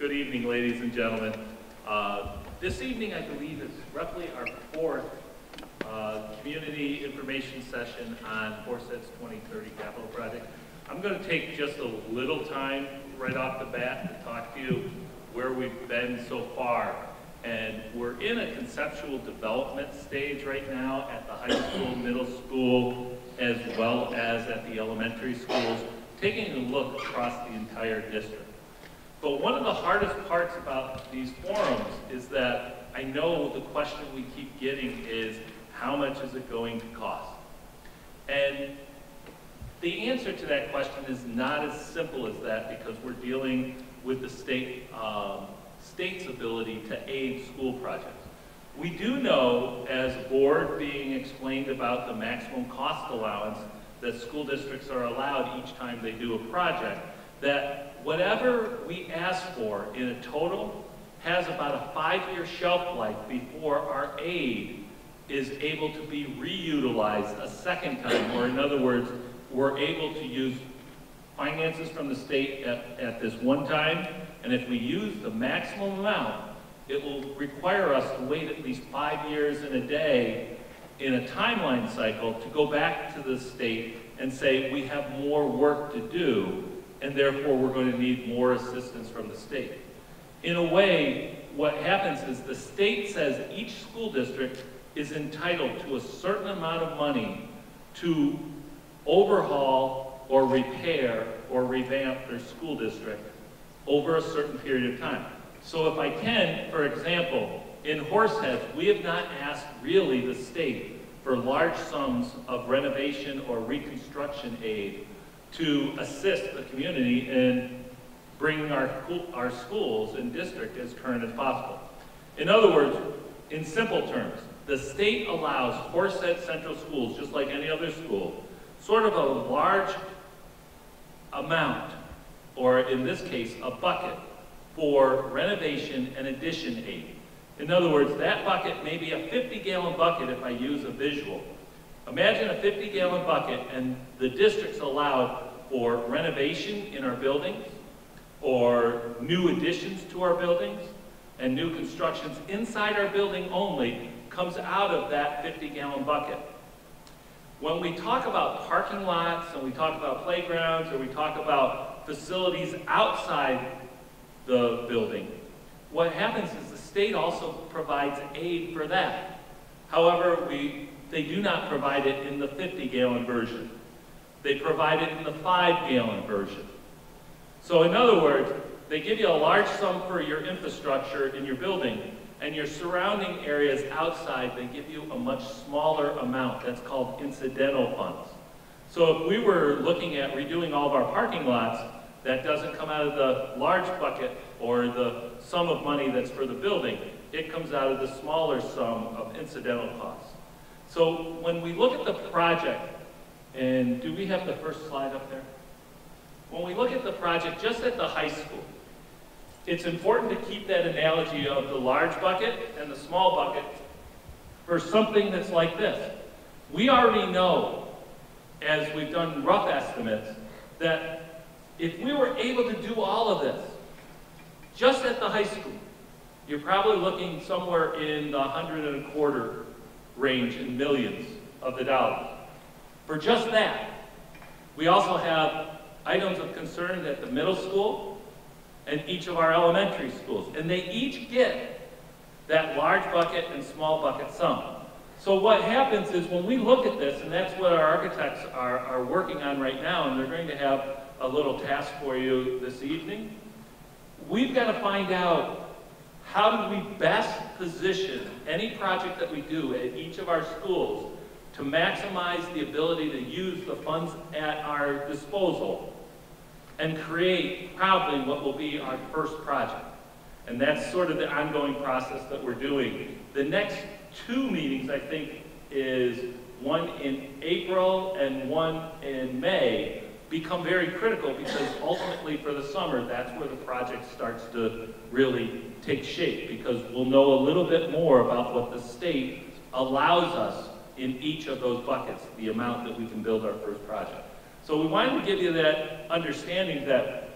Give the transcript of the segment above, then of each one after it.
Good evening, ladies and gentlemen. This evening, I believe, is roughly our fourth community information session on Horsehead's 2030 capital project. I'm going to take just a little time right off the bat to talk to you where we've been so far. And we're in a conceptual development stage right now at the high school, middle school, as well as at the elementary schools, taking a look across the entire district. But one of the hardest parts about these forums is that I know the question we keep getting is, how much is it going to cost? And the answer to that question is not as simple as that, because we're dealing with the state's ability to aid school projects. We do know, as a board being explained about the maximum cost allowance that school districts are allowed each time they do a project, that whatever we ask for in a total has about a 5-year shelf life before our aid is able to be reutilized a second time, or in other words, we're able to use finances from the state at this one time, and if we use the maximum amount, it will require us to wait at least 5 years and a day in a timeline cycle to go back to the state and say, we have more work to do, and therefore we're going to need more assistance from the state. In a way, what happens is the state says each school district is entitled to a certain amount of money to overhaul or repair or revamp their school district over a certain period of time. So if I can, for example, in Horseheads, we have not asked really the state for large sums of renovation or reconstruction aid to assist the community in bringing our schools and district as current as possible. In other words, in simple terms, the state allows Horsehead Central Schools, just like any other school, sort of a large amount, or in this case, a bucket, for renovation and addition aid. In other words, that bucket may be a 50-gallon bucket if I use a visual. Imagine a 50-gallon bucket, and the district's allowed for renovation in our buildings, or new additions to our buildings, and new constructions inside our building only comes out of that 50-gallon bucket. When we talk about parking lots, and we talk about playgrounds, or we talk about facilities outside the building, what happens is the state also provides aid for that. However, they do not provide it in the 50-gallon version. They provide it in the 5-gallon version. So in other words, they give you a large sum for your infrastructure in your building, and your surrounding areas outside, they give you a much smaller amount. That's called incidental funds. So if we were looking at redoing all of our parking lots, that doesn't come out of the large bucket or the sum of money that's for the building. It comes out of the smaller sum of incidental costs. So when we look at the project, and do we have the first slide up there? When we look at the project just at the high school, it's important to keep that analogy of the large bucket and the small bucket for something that's like this. We already know, as we've done rough estimates, that if we were able to do all of this just at the high school, you're probably looking somewhere in the 125 range in millions of the dollars. For just that, we also have items of concern at the middle school and each of our elementary schools, and they each get that large bucket and small bucket sum. So what happens is when we look at this, and that's what our architects are working on right now, and they're going to have a little task for you this evening, we've got to find out how do we best position any project that we do at each of our schools to maximize the ability to use the funds at our disposal and create probably what will be our first project. And that's sort of the ongoing process that we're doing. The next 2 meetings, I think, is one in April and one in May, become very critical because ultimately for the summer, that's where the project starts to really take shape, because we'll know a little bit more about what the state allows us in each of those buckets, the amount that we can build our first project. So we wanted to give you that understanding that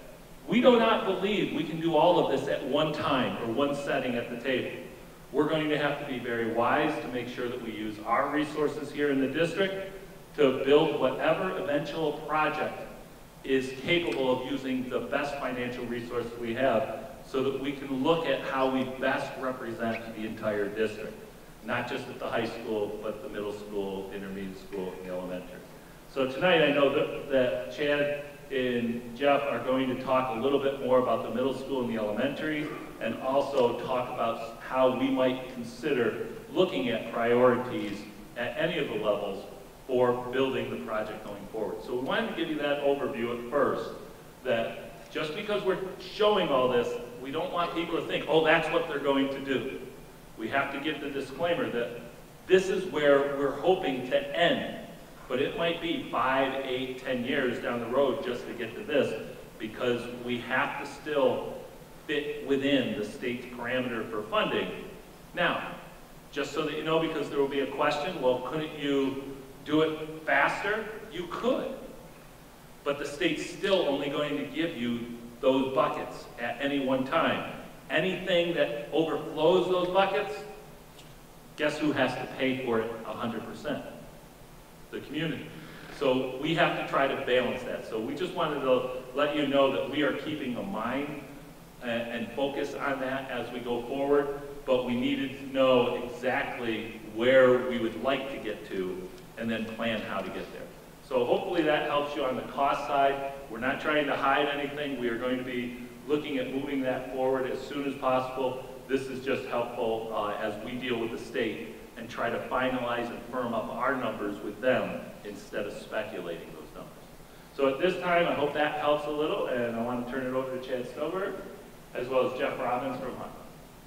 We do not believe we can do all of this at one time or one setting at the table. We're going to have to be very wise to make sure that we use our resources here in the district to build whatever eventual project is capable of using the best financial resources we have so that we can look at how we best represent the entire district, not just at the high school, but the middle school, intermediate school, and the elementary. So tonight I know that Chad and Jeff are going to talk a little bit more about the middle school and the elementary, and also talk about how we might consider looking at priorities at any of the levels for building the project going forward. So we wanted to give you that overview at first, that just because we're showing all this, we don't want people to think, oh, that's what they're going to do. We have to give the disclaimer that this is where we're hoping to end, but it might be 5, 8, 10 years down the road just to get to this, because we have to still fit within the state's parameter for funding. Now, just so that you know, because there will be a question, well, couldn't you do it faster? You could, but the state's still only going to give you those buckets at any one time. Anything that overflows those buckets, guess who has to pay for it 100%? The community. So we have to try to balance that. So we just wanted to let you know that we are keeping a mind and focus on that as we go forward, but we needed to know exactly where we would like to get to and then plan how to get there. So hopefully that helps you on the cost side. We're not trying to hide anything. We are going to be looking at moving that forward as soon as possible. This is just helpful as we deal with the state and try to finalize and firm up our numbers with them instead of speculating those numbers. So at this time, I hope that helps a little, and I want to turn it over to Chad Stover, as well as Jeff Robbins from Hunt.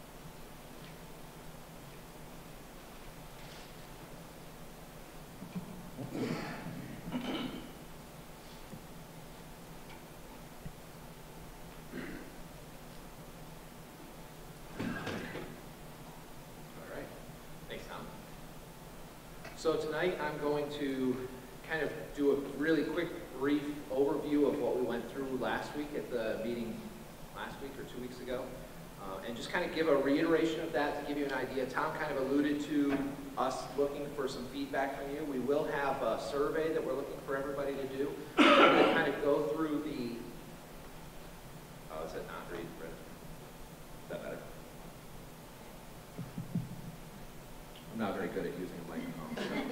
So tonight I'm going to kind of do a really quick, brief overview of what we went through last week at the meeting last week or 2 weeks ago, and just kind of give a reiteration of that to give you an idea. Tom kind of alluded to us looking for some feedback from you. We will have a survey that we're looking for everybody to do. We're going to kind of go through the, oh, is it not read? Is that better? I'm not very good at using a microphone.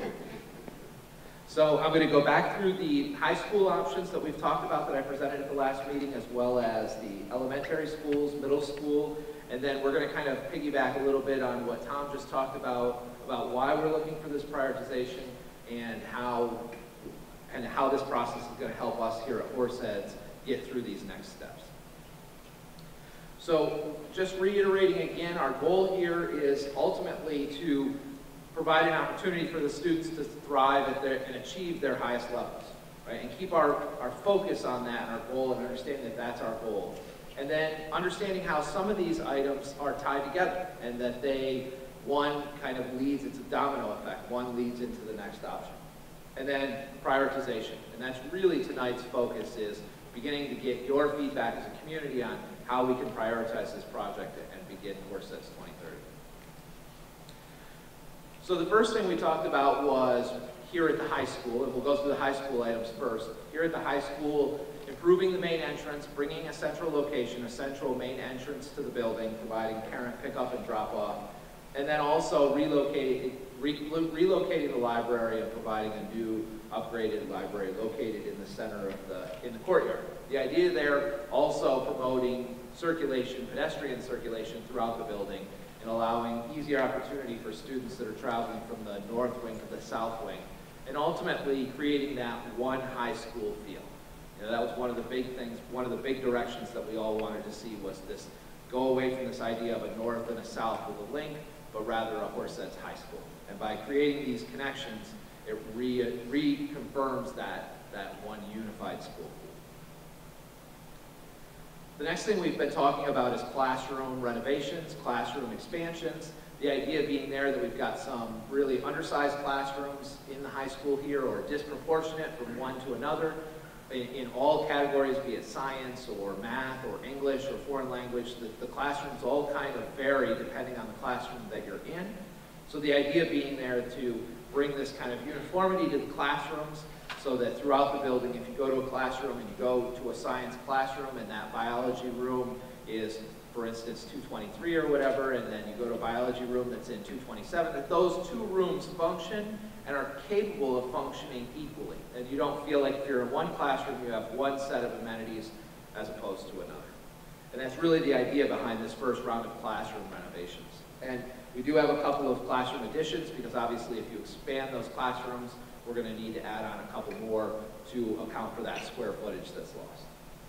So I'm going to go back through the high school options that we've talked about that I presented at the last meeting, as well as the elementary schools, middle school, and then we're going to kind of piggyback a little bit on what Tom just talked about why we're looking for this prioritization and how this process is going to help us here at Horseheads get through these next steps. So just reiterating again, our goal here is ultimately to provide an opportunity for the students to thrive and achieve their highest levels, right? And keep our focus on that and our goal, and understanding that that's our goal. And then understanding how some of these items are tied together, and that one kind of leads, it's a domino effect, one leads into the next option. And then prioritization, and that's really tonight's focus, is beginning to get your feedback as a community on how we can prioritize this project and begin Horseheads 2030. So the first thing we talked about was here at the high school, and we'll go through the high school items first. Here at the high school, improving the main entrance, bringing a central location, a central main entrance to the building, providing parent pickup and drop off, and then also relocating the library and providing a new upgraded library located in the center of the courtyard. The idea there also promoting circulation, pedestrian circulation throughout the building, and allowing easier opportunity for students that are traveling from the north wing to the south wing, and ultimately creating that one high school feel. You know, that was one of the big things, one of the big directions that we all wanted to see, was this go away from this idea of a north and a south with a link, but rather a Horseheads High School. And by creating these connections, it reconfirms that one unified school. The next thing we've been talking about is classroom renovations, classroom expansions. The idea being there that we've got some really undersized classrooms in the high school here, or disproportionate from one to another. in all categories, be it science or math or English or foreign language. The classrooms all kind of vary depending on the classroom that you're in. So the idea being there to bring this kind of uniformity to the classrooms so that throughout the building, if you go to a classroom and you go to a science classroom and that biology room is, for instance, 223 or whatever, and then you go to a biology room that's in 227, that those two rooms function and are capable of functioning equally. And you don't feel like if you're in one classroom, you have one set of amenities as opposed to another. And that's really the idea behind this first round of classroom renovations. And we do have a couple of classroom additions because obviously if you expand those classrooms, we're going to need to add on a couple more to account for that square footage that's lost.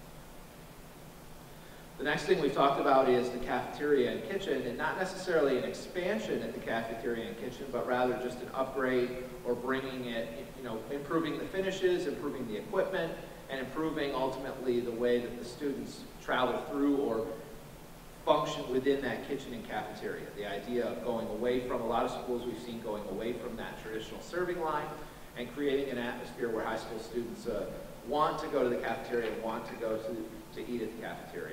The next thing we've talked about is the cafeteria and kitchen, and not necessarily an expansion at the cafeteria and kitchen, but rather just an upgrade or bringing it, improving the finishes, improving the equipment, and improving ultimately the way that the students travel through or function within that kitchen and cafeteria. The idea of going away from, a lot of schools we've seen going away from that traditional serving line and creating an atmosphere where high school students want to go to the cafeteria, want to go to eat at the cafeteria.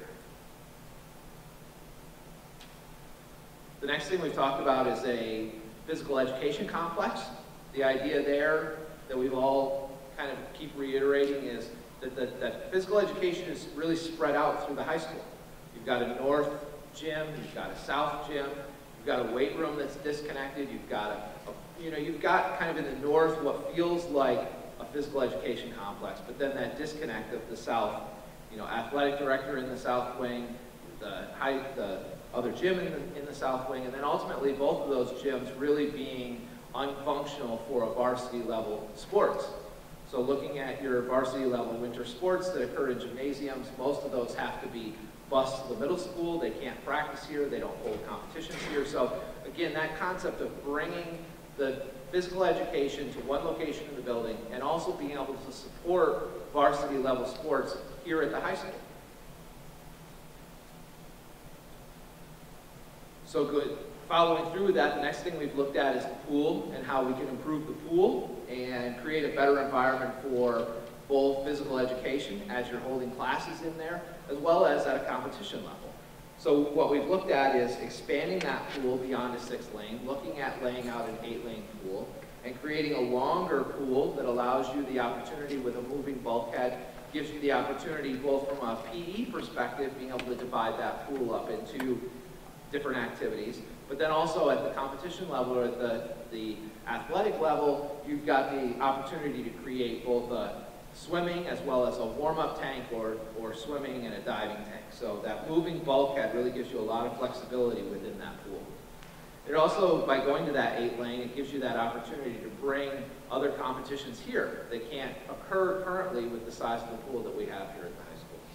The next thing we've talked about is a physical education complex. The idea there that we've all kind of keep reiterating is that physical education is really spread out through the high school. You've got a north gym, you've got a south gym, you've got a weight room that's disconnected, you've got you've got kind of in the north what feels like a physical education complex, but then that disconnect of the south, athletic director in the south wing, the other gym in the south wing, and then ultimately both of those gyms really being unfunctional for a varsity level sports. So looking at your varsity level winter sports that occur in gymnasiums, most of those have to be bused to the middle school. They can't practice here, they don't hold competitions here. So again, that concept of bringing the physical education to one location in the building and also being able to support varsity level sports here at the high school. So good. Following through with that, the next thing we've looked at is the pool and how we can improve the pool and create a better environment for both physical education as you're holding classes in there, as well as at a competition level. So what we've looked at is expanding that pool beyond a 6-lane, looking at laying out an 8-lane pool, and creating a longer pool that allows you the opportunity with a moving bulkhead, gives you the opportunity both from a PE perspective, being able to divide that pool up into different activities, but then also at the competition level or at the athletic level, you've got the opportunity to create both a swimming as well as a warm-up tank or swimming and a diving tank. So that moving bulkhead really gives you a lot of flexibility within that pool. It also, by going to that 8-lane, it gives you that opportunity to bring other competitions here that can't occur currently with the size of the pool that we have here at the high school.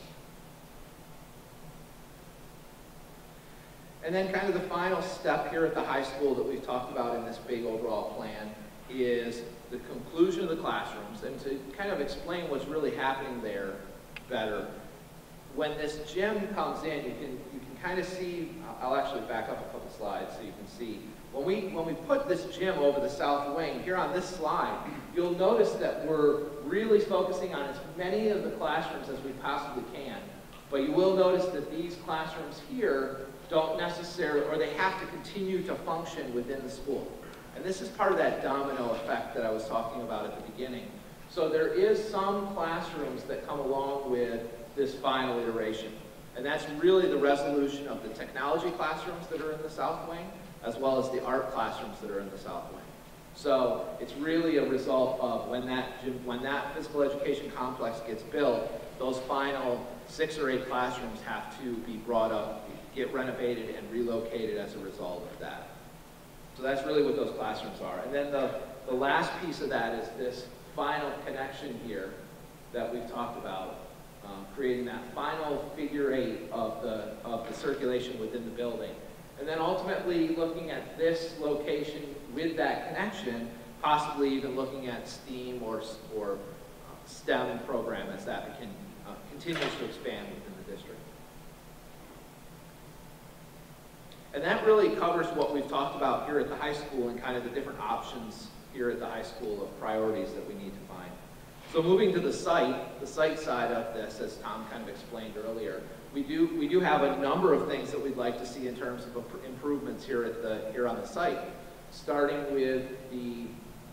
And then kind of the final step here at the high school that we've talked about in this big overall plan is the conclusion of the classrooms. And to kind of explain what's really happening there better, when this gym comes in, you can kind of see, I'll actually back up a couple slides so you can see. When we put this gym over the south wing, here on this slide, you'll notice that we're really focusing on as many of the classrooms as we possibly can. But you will notice that these classrooms here don't necessarily, or they have to continue to function within the school. And this is part of that domino effect that I was talking about at the beginning. So there is some classrooms that come along with this final iteration. And that's really the resolution of the technology classrooms that are in the south wing, as well as the art classrooms that are in the south wing. So it's really a result of when that physical education complex gets built, those final 6 or 8 classrooms have to be brought up, get renovated and relocated as a result of that. So that's really what those classrooms are. And then the last piece of that is this final connection here that we've talked about, creating that final figure 8 of the circulation within the building. And then ultimately looking at this location with that connection, possibly even looking at STEAM or STEM program as that continues to expand within the district. And that really covers what we've talked about here at the high school and kind of the different options here at the high school of priorities that we need to find. So moving to the site side of this, as Tom kind of explained earlier, we do have a number of things that we'd like to see in terms of improvements here on the site, starting with the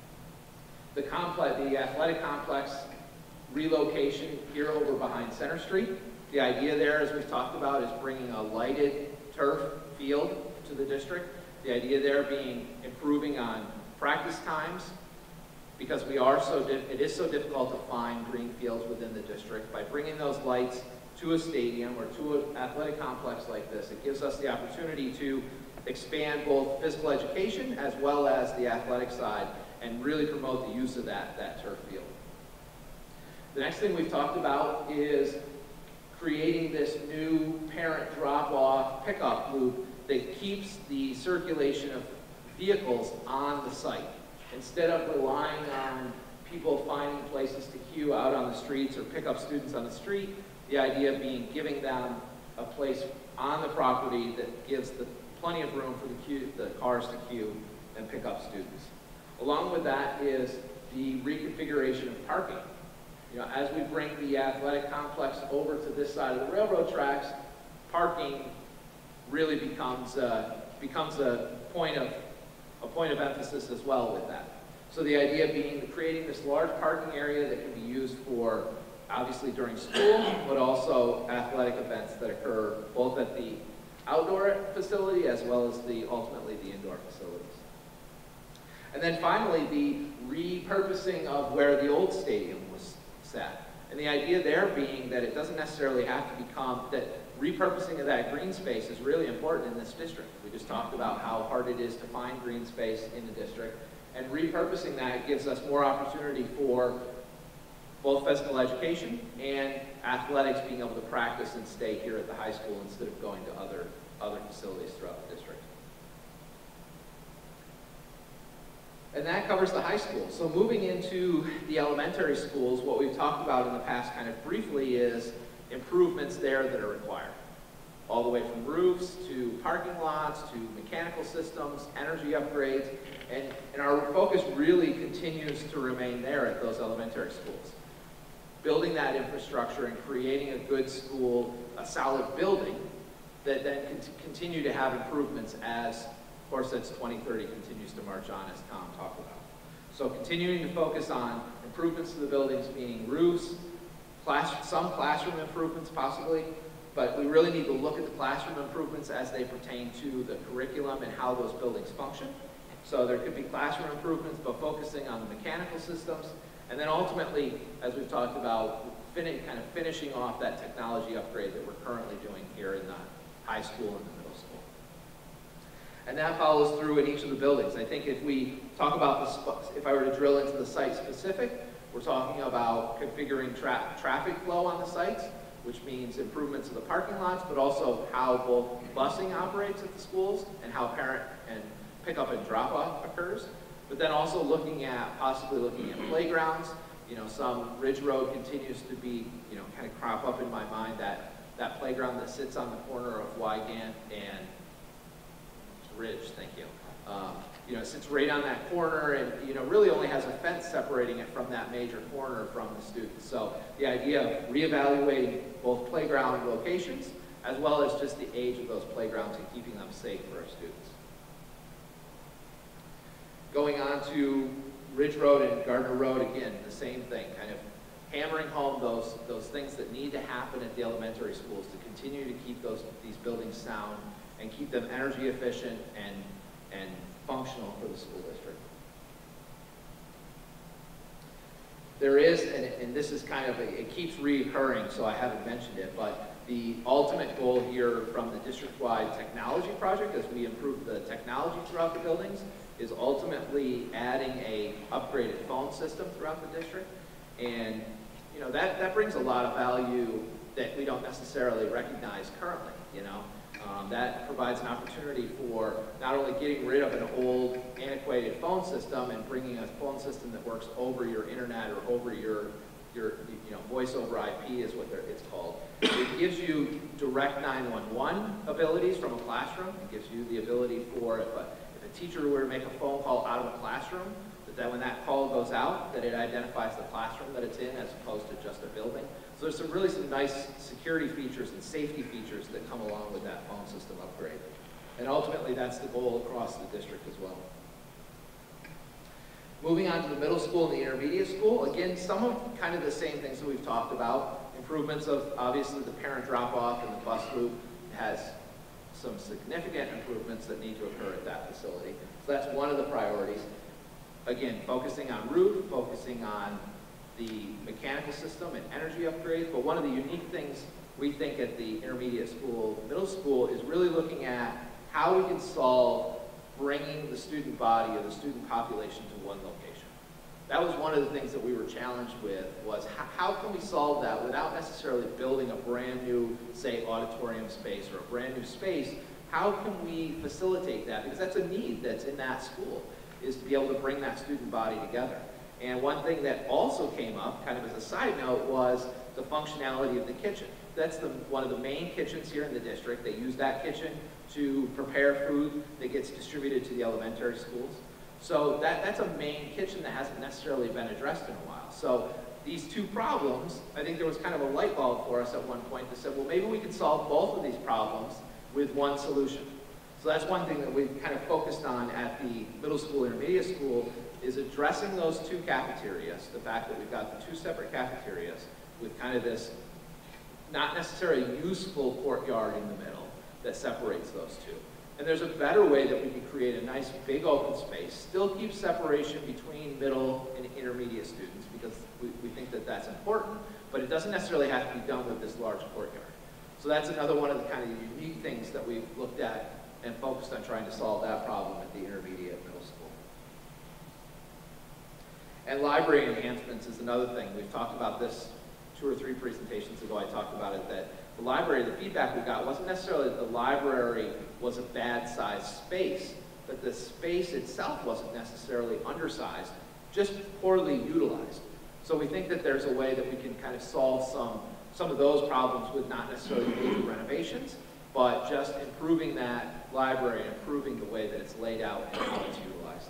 athletic complex relocation here over behind Center Street. The idea there, as we've talked about, is bringing a lighted turf field to the district. The idea there being improving on practice times, because it is so difficult to find green fields within the district. By bringing those lights to a stadium or to an athletic complex like this, it gives us the opportunity to expand both physical education as well as the athletic side and really promote the use of that turf field. The next thing we've talked about is creating this new parent drop-off pickup loop that keeps the circulation of vehicles on the site. Instead of relying on people finding places to queue out on the streets or pick up students on the street, the idea being giving them a place on the property that gives plenty of room for the cars to queue and pick up students. Along with that is the reconfiguration of parking. You know, as we bring the athletic complex over to this side of the railroad tracks, parking really becomes a point of emphasis as well with that. So the idea being creating this large parking area that can be used for, obviously during school, but also athletic events that occur both at the outdoor facility as well as ultimately the indoor facilities. And then finally, the repurposing of where the old stadium was set. And the idea there being that it doesn't necessarily have to become, that repurposing of that green space is really important in this district. We just talked about how hard it is to find green space in the district. And repurposing that gives us more opportunity for both physical education and athletics being able to practice and stay here at the high school instead of going to other facilities throughout the district. And that covers the high school. So moving into the elementary schools, what we've talked about in the past kind of briefly is improvements there that are required. All the way from roofs to parking lots to mechanical systems, energy upgrades, and our focus really continues to remain there at those elementary schools. Building that infrastructure and creating a good school, a solid building that then can continue to have improvements as CoreSets 2030 continues to march on, as Tom talked about. So continuing to focus on improvements to the buildings, meaning roofs, some classroom improvements possibly, but we really need to look at the classroom improvements as they pertain to the curriculum and how those buildings function. So there could be classroom improvements, but focusing on the mechanical systems, and then ultimately, as we've talked about, kind of finishing off that technology upgrade that we're currently doing here in the high school and the middle school. And that follows through in each of the buildings. I think if we talk about if I were to drill into the site specific, we're talking about configuring traffic flow on the sites, which means improvements of the parking lots, but also how both busing operates at the schools and how parent and pickup and drop-off occurs. But then also possibly looking at playgrounds. You know, some Ridge Road continues to be, you know, kind of crop up in my mind, that playground that sits on the corner of Wygant and Ridge, thank you. You know, it sits right on that corner and, you know, really only has a fence separating it from that major corner from the students. So the idea of reevaluating both playground locations as well as just the age of those playgrounds and keeping them safe for our students. Going on to Ridge Road and Gardner Road, again, the same thing, kind of hammering home those things that need to happen at the elementary schools to continue to keep these buildings sound and keep them energy efficient and functional for the school district. There is, and this is kind of, it keeps reoccurring, so I haven't mentioned it, but the ultimate goal here from the district-wide technology project, as we improve the technology throughout the buildings, is ultimately adding a upgraded phone system throughout the district. And you know, that brings a lot of value that we don't necessarily recognize currently, you know. That provides an opportunity for not only getting rid of an old, antiquated phone system and bringing a phone system that works over your internet or over your you know, voice over IP is what it's called. It gives you direct 911 abilities from a classroom. It gives you the ability for, if a teacher were to make a phone call out of a classroom, the that when that call goes out, that it identifies the classroom that it's in as opposed to just a building. So there's some nice security features and safety features that come along with that phone system upgrade. And ultimately, that's the goal across the district as well. Moving on to the middle school and the intermediate school, again, some of kind of the same things that we've talked about. Improvements of, obviously, the parent drop-off and the bus loop has some significant improvements that need to occur at that facility. So that's one of the priorities. Again, focusing on roof, focusing on the mechanical system and energy upgrades, but one of the unique things we think at the intermediate school, middle school, is really looking at how we can solve bringing the student body or the student population to one location. That was one of the things that we were challenged with, was how can we solve that without necessarily building a brand new, say, auditorium space or a brand new space? How can we facilitate that? Because that's a need that's in that school, is to be able to bring that student body together. And one thing that also came up, kind of as a side note, was the functionality of the kitchen. That's one of the main kitchens here in the district. They use that kitchen to prepare food that gets distributed to the elementary schools. So that's a main kitchen that hasn't necessarily been addressed in a while. So these two problems, I think there was kind of a light bulb for us at one point that said, well, maybe we could solve both of these problems with one solution. So that's one thing that we've kind of focused on at the middle school, intermediate school, is addressing those two cafeterias, the fact that we've got the two separate cafeterias with kind of this not necessarily useful courtyard in the middle that separates those two. And there's a better way that we can create a nice big open space, still keep separation between middle and intermediate students because we think that that's important, but it doesn't necessarily have to be done with this large courtyard. So that's another one of the kind of unique things that we've looked at and focused on trying to solve that problem at the intermediate middle school. And library enhancements is another thing. We've talked about this 2 or 3 presentations ago. I talked about it, that the library, the feedback we got wasn't necessarily that the library was a bad sized space, but the space itself wasn't necessarily undersized, just poorly utilized. So we think that there's a way that we can kind of solve some of those problems with not necessarily major renovations, but just improving that library and improving the way that it's laid out and how it's utilized.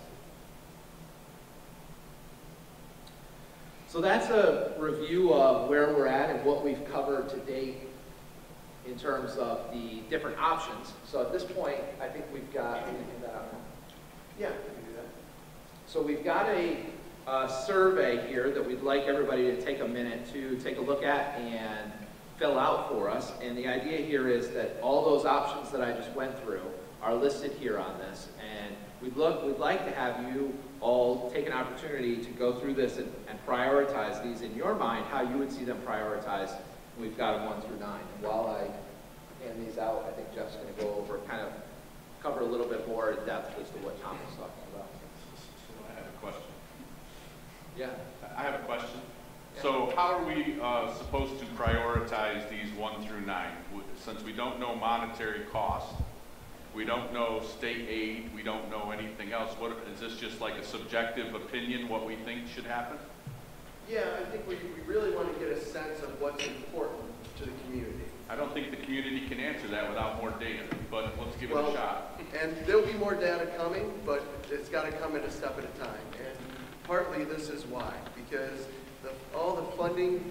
So that's a review of where we're at and what we've covered to date in terms of the different options. So at this point, I think we've got, can you hand that out now? Yeah, we can do that. So we've got a survey here that we'd like everybody to take a minute to take a look at and fill out for us. And the idea here is that all those options that I just went through are listed here on this. And we'd like to have you all take an opportunity to go through this and prioritize these in your mind, how you would see them prioritized. We've got them 1 through 9. And while I hand these out, I think Jeff's going to go over, kind of cover a little bit more in depth as to what Tom was talking about. So I have a question. Yeah. I have a question. Yeah. So how are we supposed to prioritize these 1 through 9? Since we don't know monetary cost, we don't know state aid, we don't know anything else. What is this, just like a subjective opinion, what we think should happen? Yeah, I think we really want to get a sense of what's important to the community. I don't think the community can answer that without more data, but let's give it a shot. And there'll be more data coming, but it's got to come in a step at a time. And partly this is why, because all the funding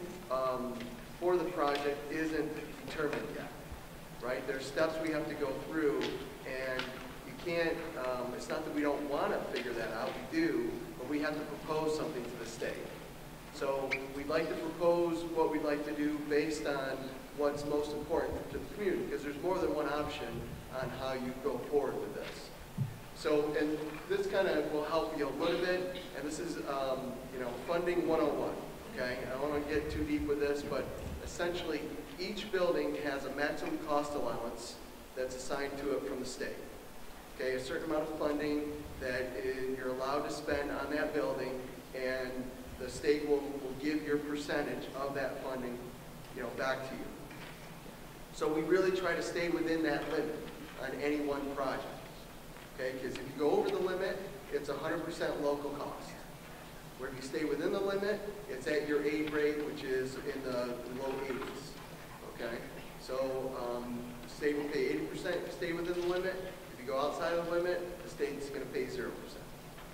for the project isn't determined yet, right? There's steps we have to go through, and you can't, it's not that we don't want to figure that out, we do, but we have to propose something to the state. So we'd like to propose what we'd like to do based on what's most important to the community, because there's more than one option on how you go forward with this. So, and this kind of will help you a little bit, and this is, you know, funding 101, okay? I don't want to get too deep with this, but essentially each building has a maximum cost allowance that's assigned to it from the state. Okay, a certain amount of funding that you're allowed to spend on that building, and the state will give your percentage of that funding, you know, back to you. So we really try to stay within that limit on any one project. Okay, because if you go over the limit, it's 100% local cost. Where if you stay within the limit, it's at your aid rate, which is in the low 80s. Okay, so the state will pay 80% if you stay within the limit. If you go outside of the limit, the state's going to pay 0%.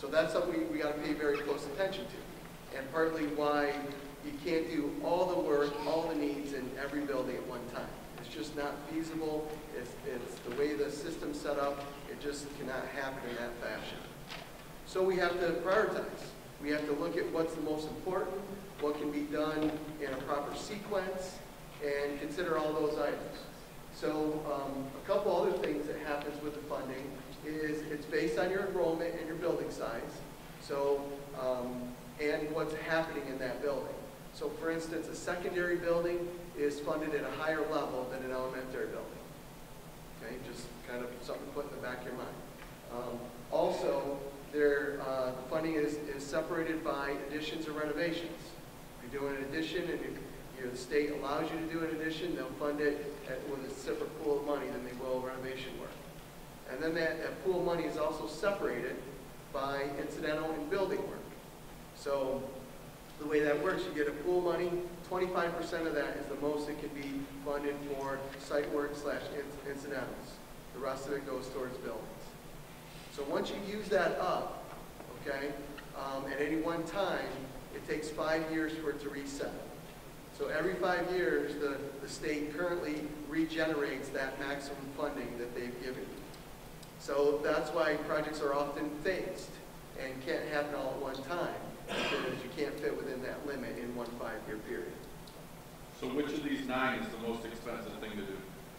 So that's something we got to pay very close attention to. And partly why you can't do all the work, all the needs in every building at one time. It's just not feasible. It's the way the system's set up. It just cannot happen in that fashion. So we have to prioritize. We have to look at what's the most important, what can be done in a proper sequence, and consider all those items. So a couple other things that happens with the funding is it's based on your enrollment and your building size. So, and what's happening in that building. So for instance, a secondary building is funded at a higher level than an elementary building. Okay, just kind of something to put in the back of your mind. Also, the funding is separated by additions or renovations. If you're doing an addition and the state allows you to do an addition, they'll fund it with a separate pool of money than they will renovation work. And then that pool of money is also separated by incidental and building work. So the way that works, you get a pool of money, 25% of that is the most that can be funded for site work / incidentals. The rest of it goes towards buildings. So once you use that up, okay, at any one time, it takes 5 years for it to reset. So every 5 years, the state currently regenerates that maximum funding that they've given you. So that's why projects are often phased and can't happen all at one time, because you can't fit within that limit in one 5-year period. So which of these 9 is the most expensive thing to do?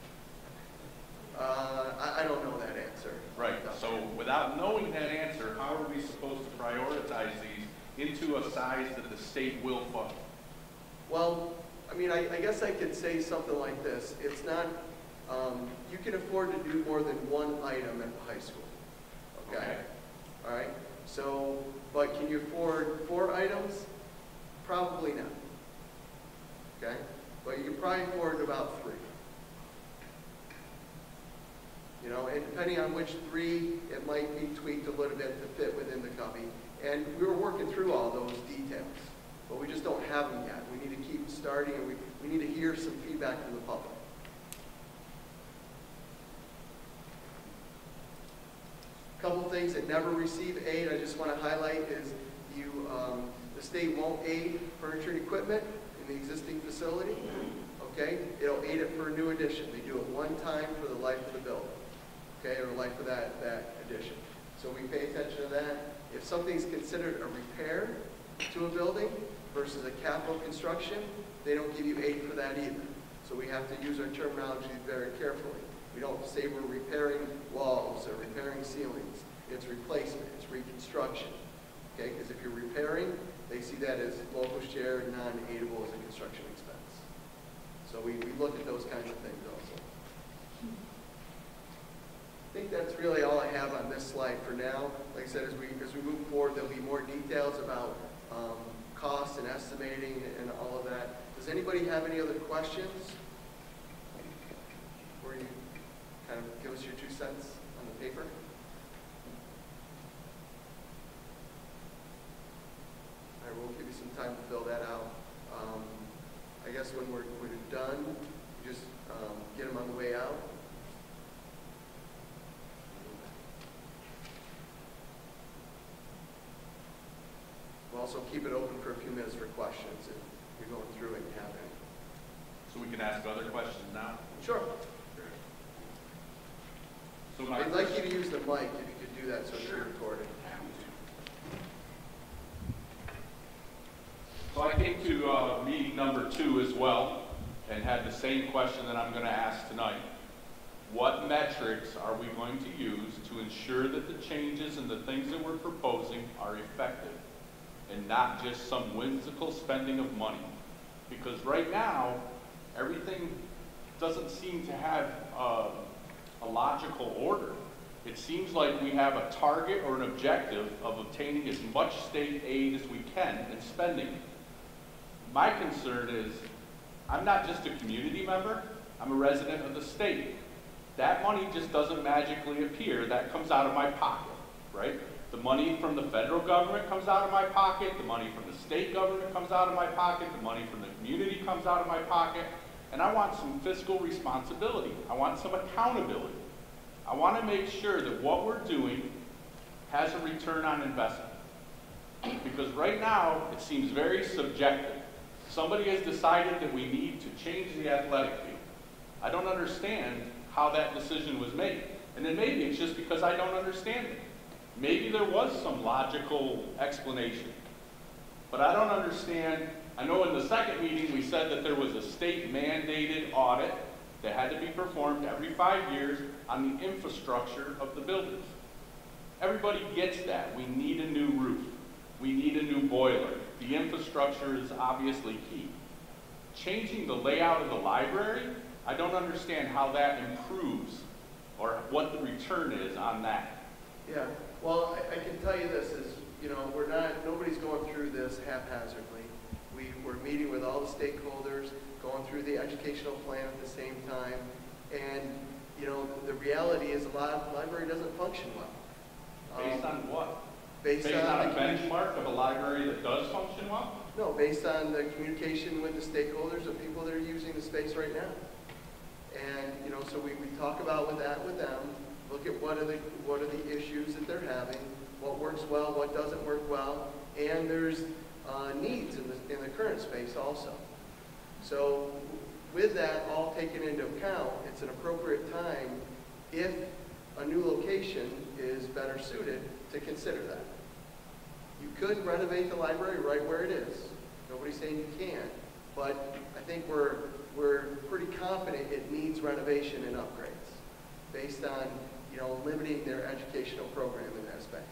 I don't know that answer. Right, so without knowing that answer, how are we supposed to prioritize these into a size that the state will fund? Well, I mean, I guess I could say something like this. It's not, you can afford to do more than one item at the high school, okay? All right, so, but can you afford 4 items? Probably not, okay? But you can probably afford about 3. You know, and depending on which 3, it might be tweaked a little bit to fit within the cubby. And we were working through all those details, but we just don't have them yet. We need to keep starting, and we need to hear some feedback from the public. A couple things that never receive aid I just want to highlight is the state won't aid furniture and equipment in the existing facility. Okay, it'll aid it for a new addition. They do it one time for the life of the building, okay, or the life of that addition. So we pay attention to that. If something's considered a repair to a building versus a capital construction, they don't give you aid for that either. So we have to use our terminology very carefully. We don't say we're repairing walls or repairing ceilings. It's replacement, it's reconstruction. Okay, because if you're repairing, they see that as local share, non-aidable as a construction expense. So we look at those kinds of things also. I think that's really all I have on this slide for now. Like I said, as we move forward, there'll be more details about costs and estimating and all of that. Does anybody have any other questions? Or you kind of give us your 2 cents on the paper? All right, we'll give you some time to fill that out. I guess when we're done, you just get them on the way out. We'll also keep it open for a few minutes for questions if you're going through it and have any. So we can ask other questions now? Sure. So I'd like you to use the mic if you could do that so it's recorded. So I came to meeting number 2 as well and had the same question that I'm going to ask tonight. What metrics are we going to use to ensure that the changes and the things that we're proposing are effective and not just some whimsical spending of money? Because right now, everything doesn't seem to have a logical order. It seems like we have a target or an objective of obtaining as much state aid as we can and spending it. My concern is, I'm not just a community member, I'm a resident of the state. That money just doesn't magically appear. That comes out of my pocket, right? The money from the federal government comes out of my pocket, the money from the state government comes out of my pocket, the money from the community comes out of my pocket, and I want some fiscal responsibility. I want some accountability. I want to make sure that what we're doing has a return on investment. Because right now, it seems very subjective. Somebody has decided that we need to change the athletic field. I don't understand how that decision was made. And then maybe it's just because I don't understand it. Maybe there was some logical explanation. But I don't understand. I know in the second meeting we said that there was a state mandated audit that had to be performed every 5 years on the infrastructure of the buildings. Everybody gets that. We need a new roof. We need a new boiler. The infrastructure is obviously key. Changing the layout of the library, I don't understand how that improves or what the return is on that. Yeah, well, I can tell you this is, you know, nobody's going through this haphazardly. We're meeting with all the stakeholders, going through the educational plan at the same time, and, you know, the reality is the library doesn't function well. Based on what? Based on a the benchmark of a library that does function well? No, based on the communication with the stakeholders of people that are using the space right now. And, you know, so we talk about with them, look at what are the issues that they're having, what works well, what doesn't work well, and there's needs in the current space also. So with that all taken into account, it's an appropriate time, if a new location is better suited, to consider that. You could renovate the library right where it is. Nobody's saying you can't, but I think we're pretty confident it needs renovation and upgrades based on, you know, limiting their educational program in that space.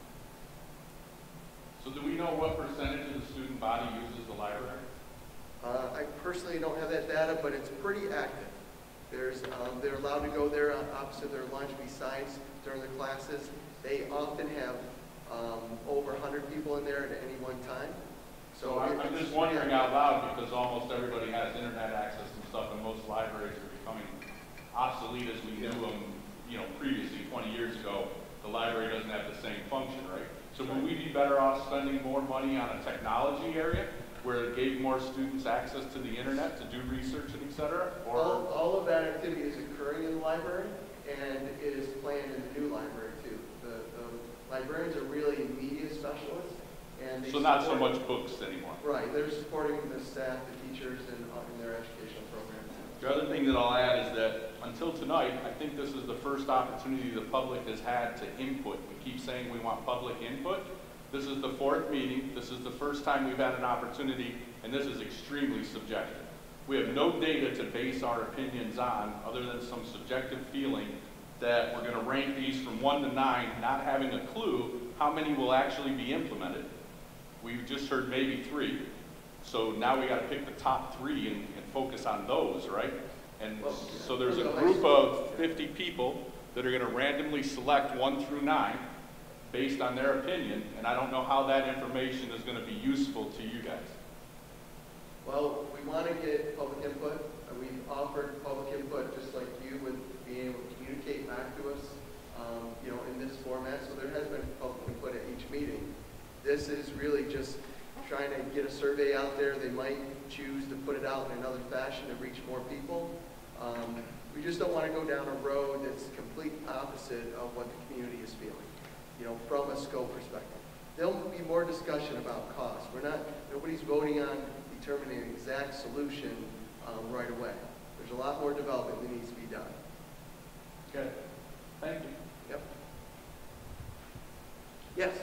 So do we know what percentage of the student body uses the library? I personally don't have that data, but it's pretty active. They're allowed to go there opposite their lunch besides during the classes. They often have over 100 people in there at any one time. So I'm just wondering out loud, because almost everybody has internet access and stuff, and most libraries are becoming obsolete as we knew them, you know, previously 20 years ago. The library doesn't have the same function, right? So would we be better off spending more money on a technology area where it gave more students access to the internet to do research and et cetera? Or all of that activity is occurring in the library and is planned in the new library too. The librarians are really media specialists, and they so not so much books anymore. Right, they're supporting the staff, the teachers, in their educational program. The other thing that I'll add is that until tonight, I think this is the first opportunity the public has had to input. We keep saying we want public input. This is the fourth meeting. This is the first time we've had an opportunity, and this is extremely subjective. We have no data to base our opinions on other than some subjective feeling that we're going to rank these from 1 to 9, not having a clue how many will actually be implemented. We've just heard maybe 3. So now we got to pick the top 3 and focus on those, right? And so there's a group of 50 people that are going to randomly select 1 through 9 based on their opinion, and I don't know how that information is going to be useful to you guys. Well, we want to get public input. We've offered public input just like you would be able to communicate back to us, you know, in this format. So there has been public input at each meeting. This is really just trying to get a survey out there. They might choose to put it out in another fashion to reach more people. We just don't want to go down a road that's complete opposite of what the community is feeling, you know, from a scope perspective. There'll be more discussion about cost. Nobody's voting on determining an exact solution right away. There's a lot more development that needs to be done. Okay. Thank you. Yep. Yes.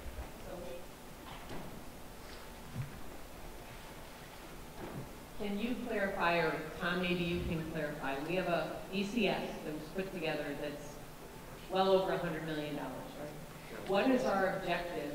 Can you clarify, or Tom, maybe you can clarify, we have a ECS that was put together that's well over $100 million, right? What is our objective?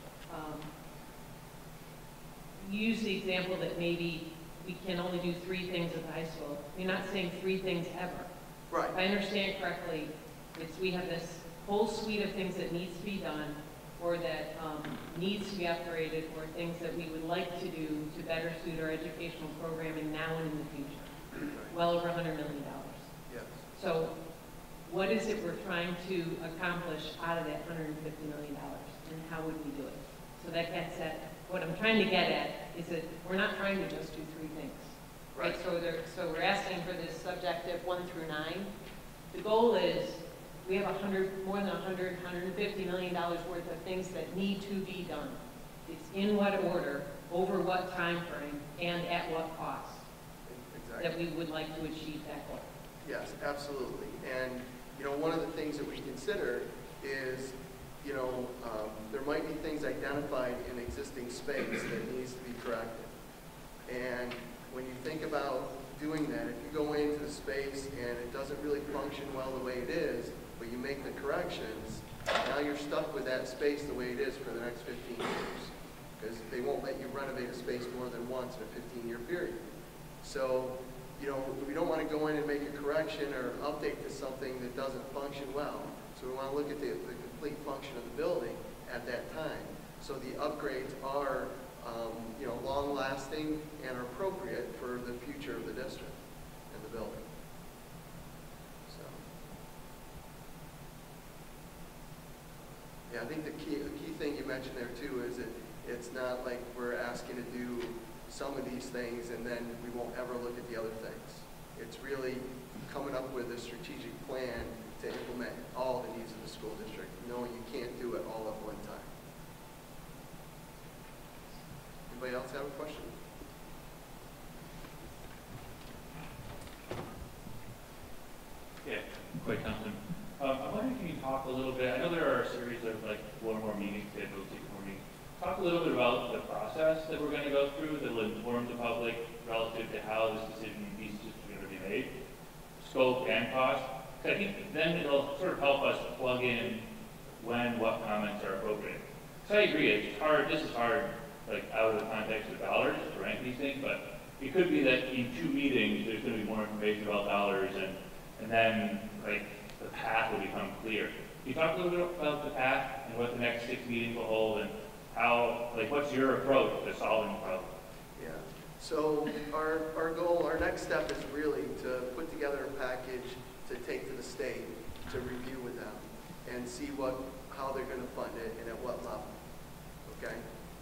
Use the example that maybe we can only do 3 things at the high school. You're not saying 3 things ever. Right. If I understand correctly, we have this whole suite of things that needs to be done, or that needs to be upgraded, or things that we would like to do to better suit our educational programming now and in the future. Well over $100 million. Yes. So what is it we're trying to accomplish out of that $150 million, and how would we do it? So that gets at, what I'm trying to get at is that we're not trying to just do 3 things. Right? So we're asking for this subjective 1 through 9. The goal is we have more than $150 million worth of things that need to be done. It's in what order, over what time frame, and at what cost Exactly. that we would like to achieve that goal. Yes, absolutely. And, you know, one of the things that we consider is, you know, there might be things identified in existing space that needs to be corrected. And when you think about doing that, if you go into the space and it doesn't really function well the way it is, but you make the corrections, now you're stuck with that space the way it is for the next 15 years. Because they won't let you renovate a space more than once in a 15-year period. So, you know, we don't want to go in and make a correction or update to something that doesn't function well. So we want to look at the complete function of the building at that time. So the upgrades are, you know, long-lasting and are appropriate for the future of the district and the building. So, yeah, I think the key thing you mentioned there too is that it's not like we're asking to do some of these things and then we won't ever look at the other things. It's really coming up with a strategic plan to implement all the needs of the school district, knowing you can't do it all at one time. Anybody else have a question? Yeah, quite Thompson. I'm wondering if you can talk a little bit, I know there are a series of like one more meetings scheduled, 6 more meetings. Talk a little bit about the process that we're going to go through that will inform the public relative to how these decisions are going to be made, scope and cost. I think then it'll sort of help us plug in when what comments are appropriate. So I agree, it's hard, this is hard, like out of the context of dollars to rank these things, but it could be that in 2 meetings there's going to be more information about dollars and then like the path will become clear. Can you talk a little bit about the path and what the next 6 meetings will hold and how, like what's your approach to solving the problem? Yeah. So our goal, our next step is really to put together a package to take to the state to review with them and see how they're going to fund it and at what level. Okay.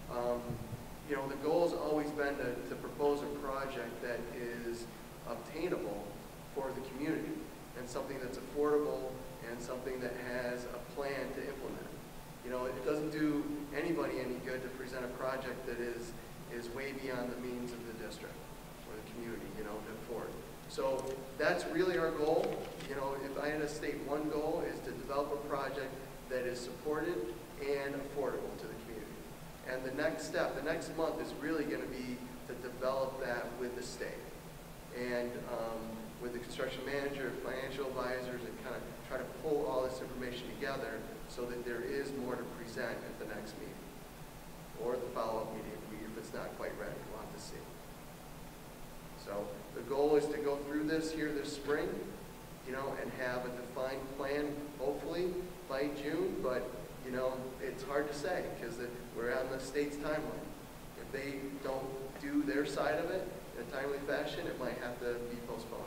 You know, the goal has always been to propose a project that is obtainable for the community and something that's affordable and something that has a plan to implement. You know, it doesn't do anybody any good to present a project that is way beyond the means of the district or the community, you know, to afford. So that's really our goal. You know, if I had to state one goal is to develop a project that is supported and affordable to the community. And the next step, the next month is really going to be to develop that with the state and with the construction manager, financial advisors, and kind of try to pull all this information together so that there is more to present at the next meeting or the follow-up meeting if it's not quite ready. We'll have to see. So the goal is to go through this here this spring, you know, and have a defined plan, hopefully by June, but, you know, it's hard to say because we're on the state's timeline. If they don't do their side of it in a timely fashion, it might have to be postponed.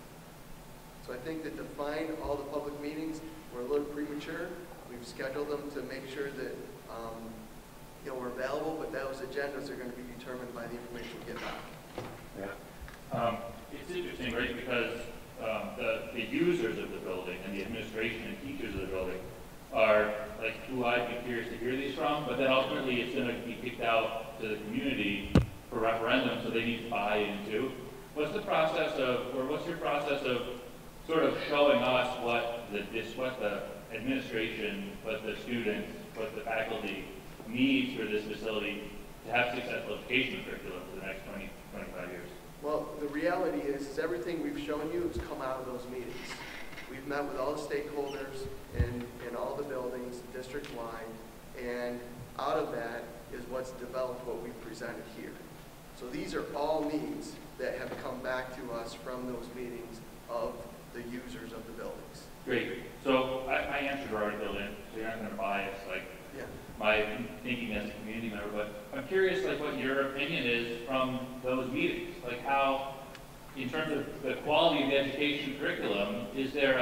So I think that define all the public meetings, we're a little premature. We've scheduled them to make sure that, you know, we're available, but those agendas are going to be determined by the information we get back. Yeah. It's interesting, right, because the users of the building and the administration and teachers of the building are like who I'd be curious to hear these from, but then ultimately it's going to be kicked out to the community for referendum, so they need to buy into. What's the process of, or what's your process of sort of showing us what the administration, what the students, what the faculty needs for this facility to have successful education curriculum for the next 20, 25 years? Well, the reality is everything we've shown you has come out of those meetings. We've met with all the stakeholders in all the buildings, district-wide, and out of that is what's developed what we've presented here. So these are all needs that have come back to us from those meetings of the users of the buildings. Great. So my answers are already filled in, so you're not going to bias like my thinking as a community member, but I'm curious like what your opinion is from those meetings. Like how, in terms of the quality of the education curriculum, is there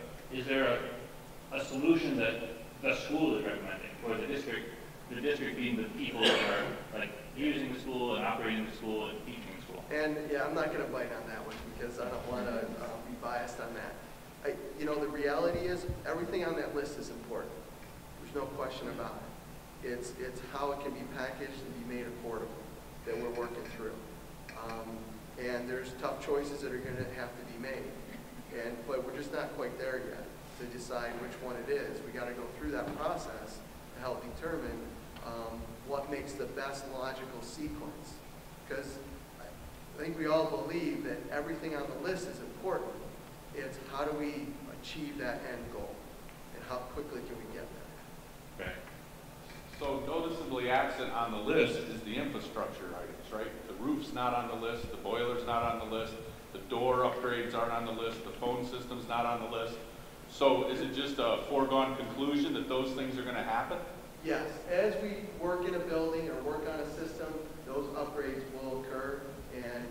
a solution that the school is recommending, or the district being the people that are like using the school and operating the school and teaching the school? And yeah, I'm not going to bite on that one because I don't want to be biased on that. You know, the reality is, everything on that list is important. There's no question about it. It's how it can be packaged and be made affordable that we're working through. And there's tough choices that are going to have to be made. But we're just not quite there yet to decide which one it is. We got to go through that process to help determine what makes the best logical sequence. Because I think we all believe that everything on the list is important. It's how do we achieve that end goal, and how quickly can we get there? Okay. So noticeably absent on the list is the infrastructure items, right? The roof's not on the list, the boiler's not on the list, the door upgrades aren't on the list, the phone system's not on the list. So is it just a foregone conclusion that those things are going to happen? Yes, as we work in a building or work on a system, those upgrades will occur, and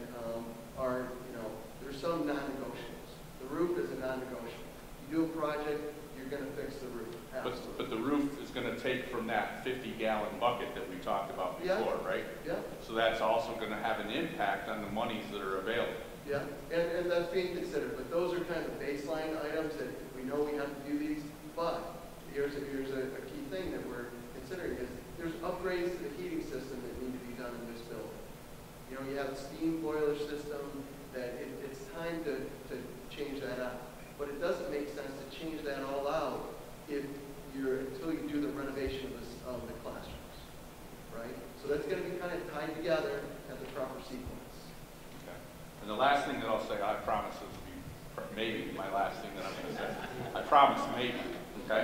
there's some non-negotiables. The roof is a non-negotiable. You do a project, you're going to fix the roof. But the roof is going to take from that 50-gallon bucket that we talked about before, right? Yeah. So that's also going to have an impact on the monies that are available. Yeah, and that's being considered, but those are kind of baseline items that we know we have to do these, but here's a key thing that we're considering is there's upgrades to the heating system that need to be done in this building. You know, you have a steam boiler system that it's time to change that out. But it doesn't make sense to change that all out until you do the renovation of the classrooms, right? So that's going to be kind of tied together at the proper sequence. Okay. And the last thing that I'll say, I promise this will be maybe my last thing that I'm going to say. I promise maybe, okay?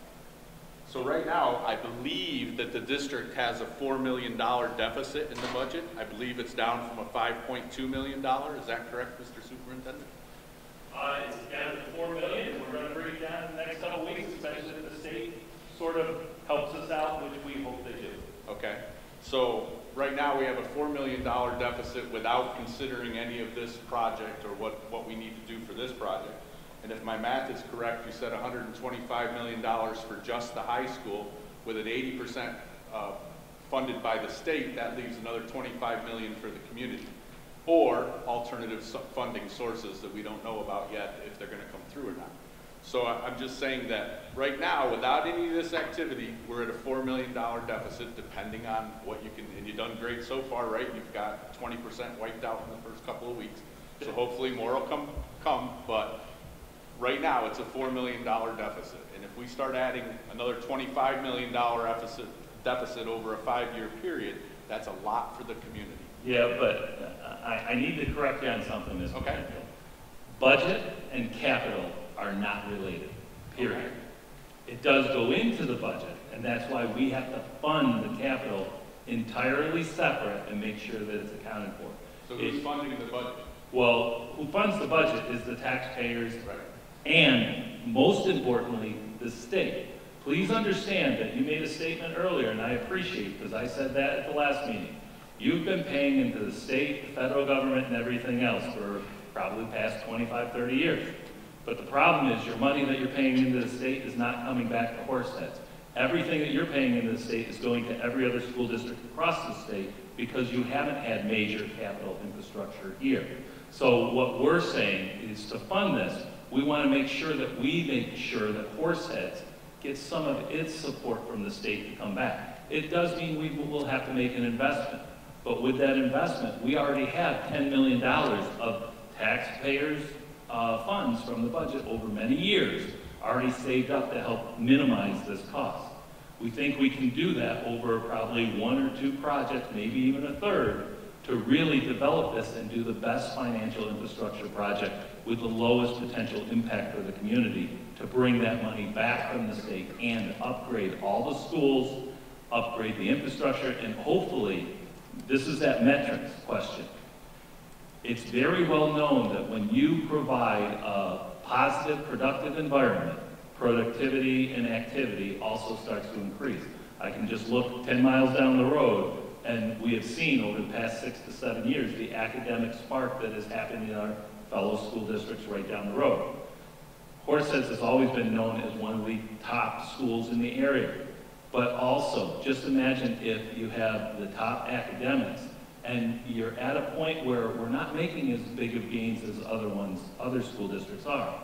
So right now, I believe that the district has a $4 million deficit in the budget. I believe it's down from a $5.2 million. Is that correct, Mr. Superintendent? It's down to $4 million, and we're going to bring it down in the next couple of weeks, especially if the state sort of helps us out, which we hope they do. Okay. So right now we have a $4 million deficit without considering any of this project or what we need to do for this project. And if my math is correct, you said $125 million for just the high school with an 80% funded by the state. That leaves another $25 million for the community. Or alternative funding sources that we don't know about yet if they're going to come through or not. So I'm just saying that right now, without any of this activity, we're at a $4 million deficit depending on what you can, and you've done great so far, right? You've got 20% wiped out in the first couple of weeks. So hopefully more will come, but right now it's a $4 million deficit. And if we start adding another $25 million deficit over a 5-year period, that's a lot for the community. Yeah, but I need to correct you on something, Mr. Okay. Penfield. Budget and capital are not related, period. Okay. It does go into the budget, and that's why we have to fund the capital entirely separate and make sure that it's accounted for. So who's funding the budget? Well, who funds the budget is the taxpayers, Right. and most importantly, the state. Please understand that you made a statement earlier, and I appreciate, because I said that at the last meeting. You've been paying into the state, the federal government, and everything else for probably the past 25, 30 years. But the problem is your money that you're paying into the state is not coming back to Horseheads. Everything that you're paying into the state is going to every other school district across the state because you haven't had major capital infrastructure here. So what we're saying is to fund this, we want to make sure that Horseheads gets some of its support from the state to come back. It does mean we will have to make an investment. But with that investment, we already have $10 million of taxpayers' funds from the budget over many years already saved up to help minimize this cost. We think we can do that over probably 1 or 2 projects, maybe even a third, to really develop this and do the best financial infrastructure project with the lowest potential impact for the community to bring that money back from the state and upgrade all the schools, upgrade the infrastructure, and hopefully, this is that metrics question. It's very well known that when you provide a positive, productive environment, productivity and activity also starts to increase. I can just look 10 miles down the road, and we have seen over the past 6 to 7 years the academic spark that has happened in our fellow school districts right down the road. Horseheads has always been known as one of the top schools in the area. But also, just imagine if you have the top academics and you're at a point where we're not making as big of gains as other school districts are.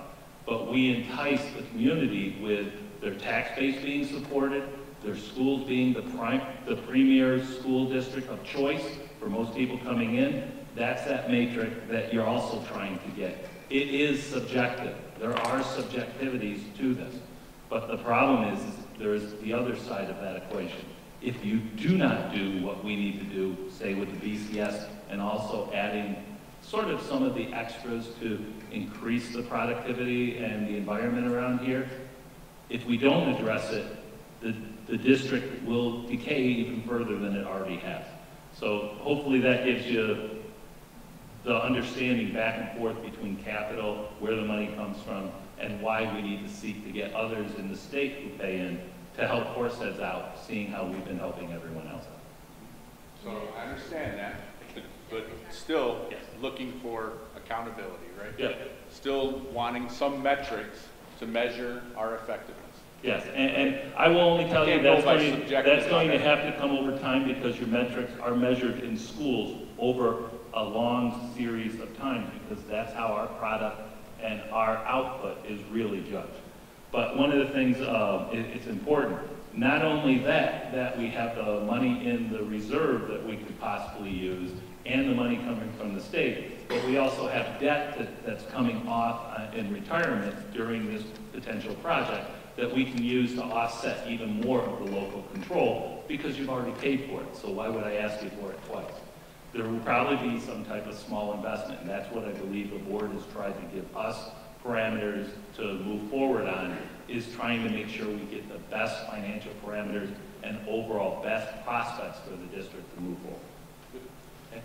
but we entice the community with their tax base being supported, their schools being the premier school district of choice for most people coming in. That's that matrix that you're also trying to get. It is subjective. There are subjectivities to this. But the problem is there is the other side of that equation. If you do not do what we need to do, say with the BCS, and also adding sort of some of the extras to increase the productivity and the environment around here, if we don't address it, the district will decay even further than it already has. So hopefully that gives you the understanding back and forth between capital, where the money comes from, and why we need to seek to get others in the state who pay in to help Horseheads out, seeing how we've been helping everyone else out. So I understand that, but still looking for accountability, right? Yeah. Still wanting some metrics to measure our effectiveness. Yes, and I will only tell you Can't go that's by going, subjective that's going to on have to come over time because your metrics are measured in schools over a long series of times because that's how our product and our output is really judged. But one of the things, it's important, not only that we have the money in the reserve that we could possibly use and the money coming from the state, but we also have debt that's coming off in retirement during this potential project that we can use to offset even more of the local control because you've already paid for it. So why would I ask you for it twice? There will probably be some type of small investment, and that's what I believe the board has tried to give us parameters to move forward on, is trying to make sure we get the best financial parameters and overall best prospects for the district to move forward. Okay.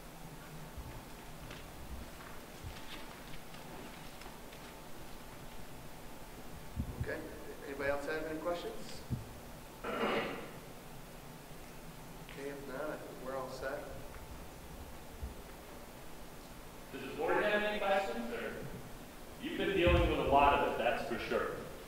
Okay, anybody else have any questions? Okay, if not, I think we're all set. Does the board have any questions, or? You've been dealing with a lot of it, that's for sure.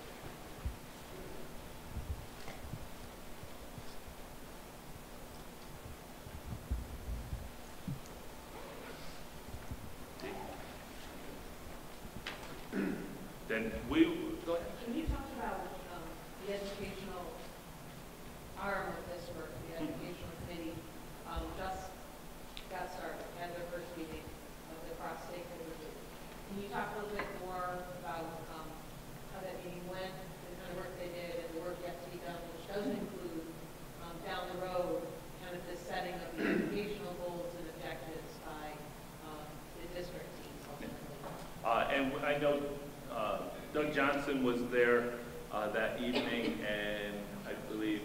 Then we, go ahead. When you talked about the educational arm of this work, the educational committee just got started, had their first meeting of the cross-stakeholder group. Can you talk a little bit more about how that meeting went, the kind of work they did, and the work yet to be done, which doesn't include down the road kind of the setting of the educational goals and objectives by the district teams ultimately? And I know Doug Johnson was there that evening, and I believe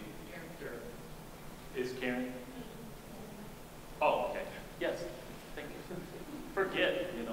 is Karen. Oh, okay. Yes. Thank you. Forget, you know.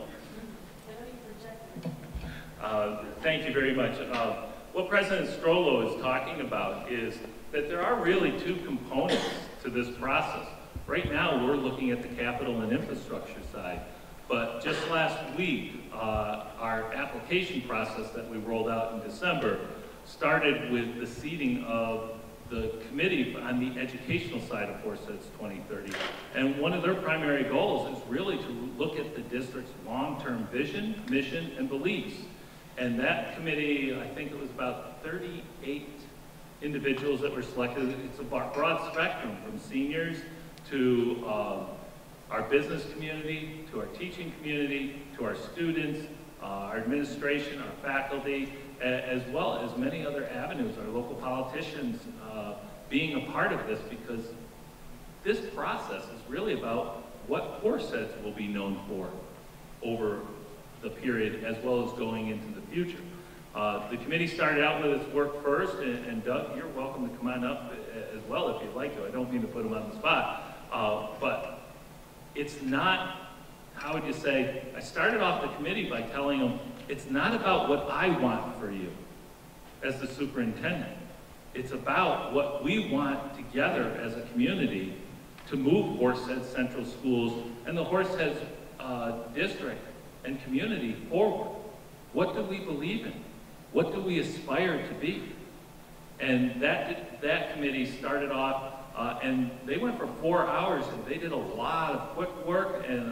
Thank you very much. What President Strollo is talking about is that there are really two components to this process. Right now, we're looking at the capital and infrastructure side. But just last week, our application process that we rolled out in December started with the seating of the committee on the educational side of Horseheads 2030. And one of their primary goals is really to look at the district's long-term vision, mission, and beliefs. And that committee, I think it was about 38 individuals that were selected. It's a broad spectrum from seniors to our business community, to our teaching community, to our students, our administration, our faculty, as well as many other avenues, our local politicians being a part of this, because this process is really about what Horseheads will be known for over the period as well as going into the future. The committee started out with its work first, and Doug, you're welcome to come on up as well if you'd like to. I don't mean to put him on the spot, but it's not, how would you say, I started off the committee by telling them, it's not about what I want for you as the superintendent. It's about what we want together as a community to move Horseheads Central Schools and the Horseheads district and community forward. What do we believe in? What do we aspire to be? And that committee started off, and they went for 4 hours, and they did a lot of quick work and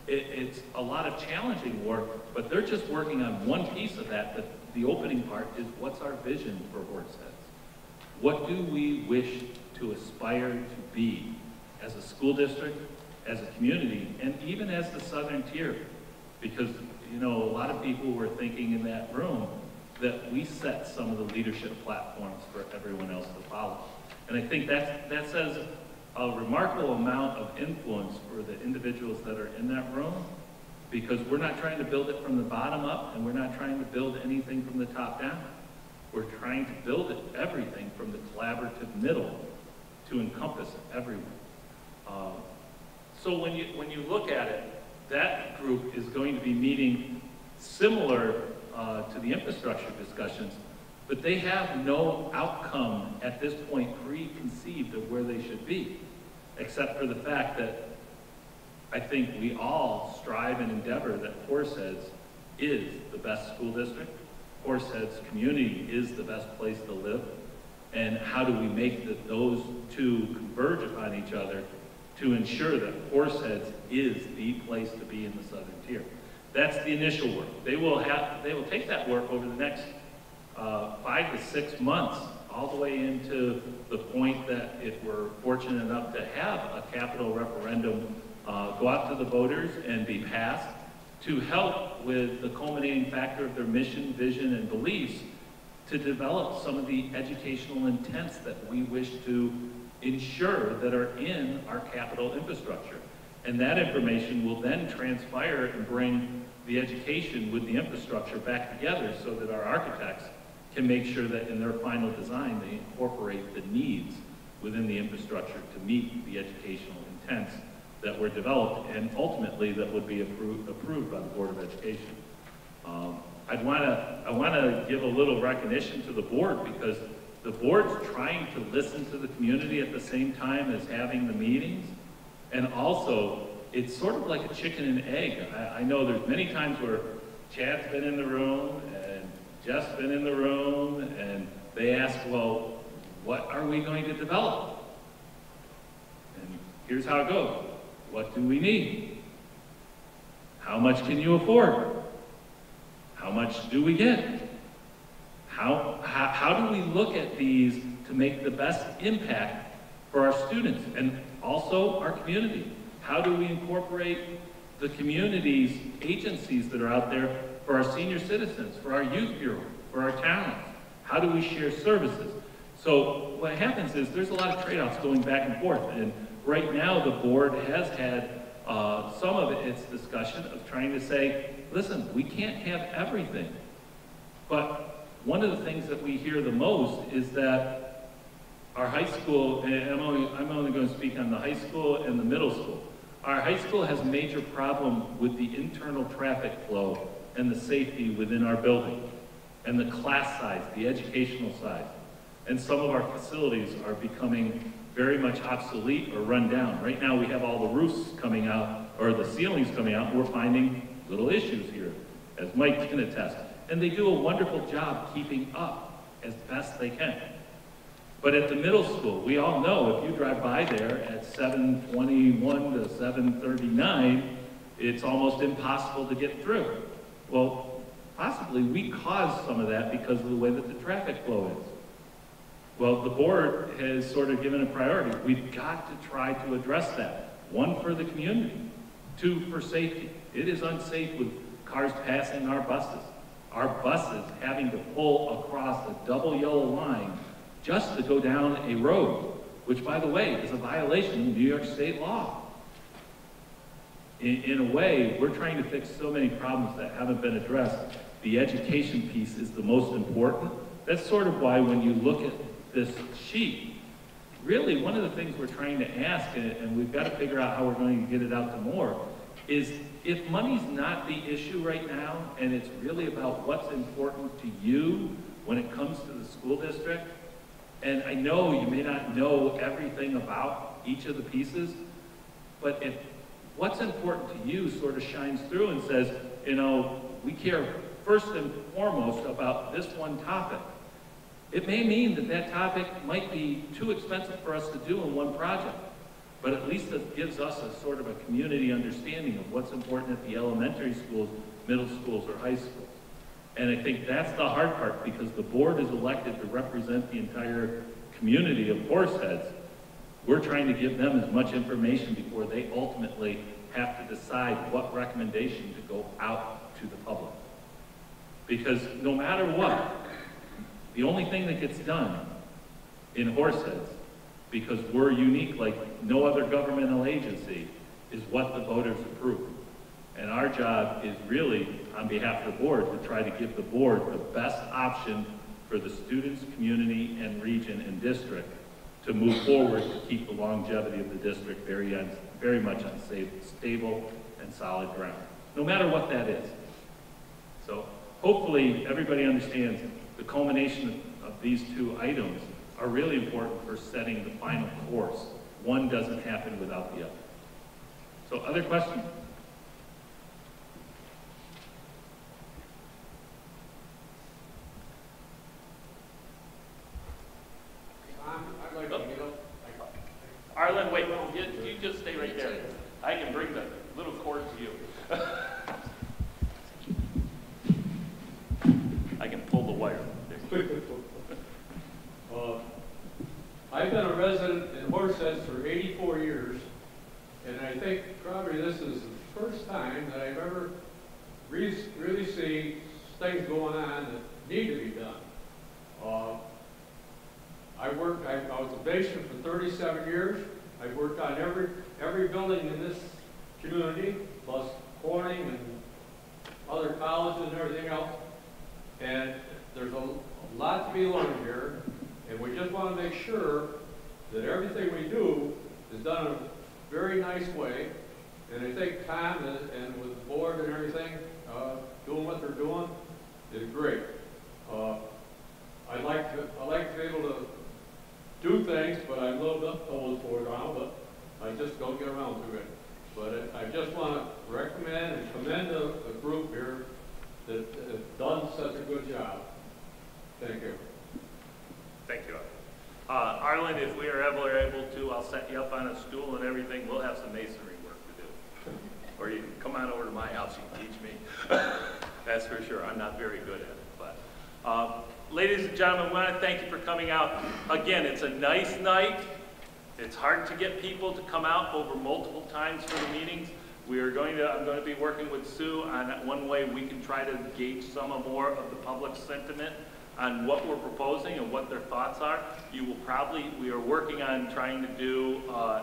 It's a lot of challenging work, but they're just working on one piece of that. The opening part is, what's our vision for Horse Heads? What do we wish to aspire to be as a school district, as a community, and even as the Southern Tier? Because, you know, a lot of people were thinking in that room that we set some of the leadership platforms for everyone else to follow. And I think that says a remarkable amount of influence for the individuals that are in that room, because we're not trying to build it from the bottom up, and we're not trying to build anything from the top down. We're trying to build everything from the collaborative middle to encompass everyone. So when you look at it, that group is going to be meeting similar to the infrastructure discussions, but they have no outcome at this point preconceived of where they should be, except for the fact that I think we all strive and endeavor that Horseheads is the best school district, Horseheads community is the best place to live, and how do we make those two converge upon each other to ensure that Horseheads is the place to be in the Southern Tier. That's the initial work. They will take that work over the next 5 to 6 months, all the way into the point that if we're fortunate enough to have a capital referendum go out to the voters and be passed, to help with the culminating factor of their mission, vision, and beliefs, to develop some of the educational intents that we wish to ensure that are in our capital infrastructure. And that information will then transpire and bring the education with the infrastructure back together so that our architects can make sure that in their final design they incorporate the needs within the infrastructure to meet the educational intents that were developed and ultimately that would be approved by the Board of Education. I want to give a little recognition to the board, because the board's trying to listen to the community at the same time as having the meetings. And also, it's sort of like a chicken and egg. I know there's many times where Chad's been in the room and Jeff's been in the room, and they ask, well, what are we going to develop? And here's how it goes. What do we need? How much can you afford? How much do we get? How do we look at these to make the best impact for our students and also our community? How do we incorporate the community's agencies that are out there for our senior citizens, for our youth bureau, for our talents? How do we share services? So what happens is there's a lot of trade-offs going back and forth, and right now the board has had some of its discussion of trying to say, listen, we can't have everything. But one of the things that we hear the most is that our high school, and I'm only going to speak on the high school and the middle school. Our high school has a major problem with the internal traffic flow and the safety within our building, and the class size, the educational size. And some of our facilities are becoming very much obsolete or run down. Right now we have all the roofs coming out, or the ceilings coming out, and we're finding little issues here, as Mike can attest. And they do a wonderful job keeping up as best they can. But at the middle school, we all know if you drive by there at 7:21 to 7:39, it's almost impossible to get through. Well, possibly we caused some of that because of the way that the traffic flow is. Well, the board has sort of given a priority. We've got to try to address that. 1, for the community. 2, for safety. It is unsafe with cars passing our buses. Our buses having to pull across a double yellow line just to go down a road, which, by the way, is a violation of New York State law. In a way, we're trying to fix so many problems that haven't been addressed. The education piece is the most important. That's sort of why when you look at this sheet, really one of the things we're trying to ask, and we've got to figure out how we're going to get it out to more, is if money's not the issue right now, and it's really about what's important to you when it comes to the school district, and I know you may not know everything about each of the pieces, but if what's important to you sort of shines through and says, you know, we care first and foremost about this one topic, it may mean that that topic might be too expensive for us to do in one project. but at least it gives us a sort of a community understanding of what's important at the elementary schools, middle schools, or high schools. And I think that's the hard part, because the board is elected to represent the entire community of Horseheads. We're trying to give them as much information before they ultimately have to decide what recommendation to go out to the public. Because no matter what, the only thing that gets done in Horseheads, because we're unique like no other governmental agency, is what the voters approve. And our job is really, on behalf of the board, to try to give the board the best option for the students, community, and region and district to move forward to keep the longevity of the district very much on stable and solid ground, no matter what that is. So hopefully everybody understands the culmination of these two items are really important for setting the final course. One doesn't happen without the other. So other questions? I'd like to get up. Arlen, wait, you just stay right there. I can bring the little cord to you. I can pull the wire. I've been a resident in Horseheads for 84 years, and I think probably this is the first time that I've ever really seen things going on that need to be done. I was a patient for 37 years. I've worked on every building in this community, plus Corning and other colleges and everything else. And there's a lot to be learned here, and we just want to make sure that everything we do is done in a very nice way. And I think Tom and with the board and everything, doing what they're doing is great. I like to be able to do things, but I'm a little bit old for it now, but I just don't get around to it. But I just want to recommend and commend the group here that has done such a good job. Thank you. Thank you. Arlen, if we are ever able to, I'll set you up on a stool and everything. We'll have some masonry work to do. Or you can come on over to my house, you can teach me. That's for sure. I'm not very good at it. But ladies and gentlemen, I want to thank you for coming out. Again, it's a nice night. It's hard to get people to come out over multiple times for the meetings. I'm going to be working with Sue on one way we can try to gauge some more of the public sentiment on what we're proposing and what their thoughts are. We are working on trying to do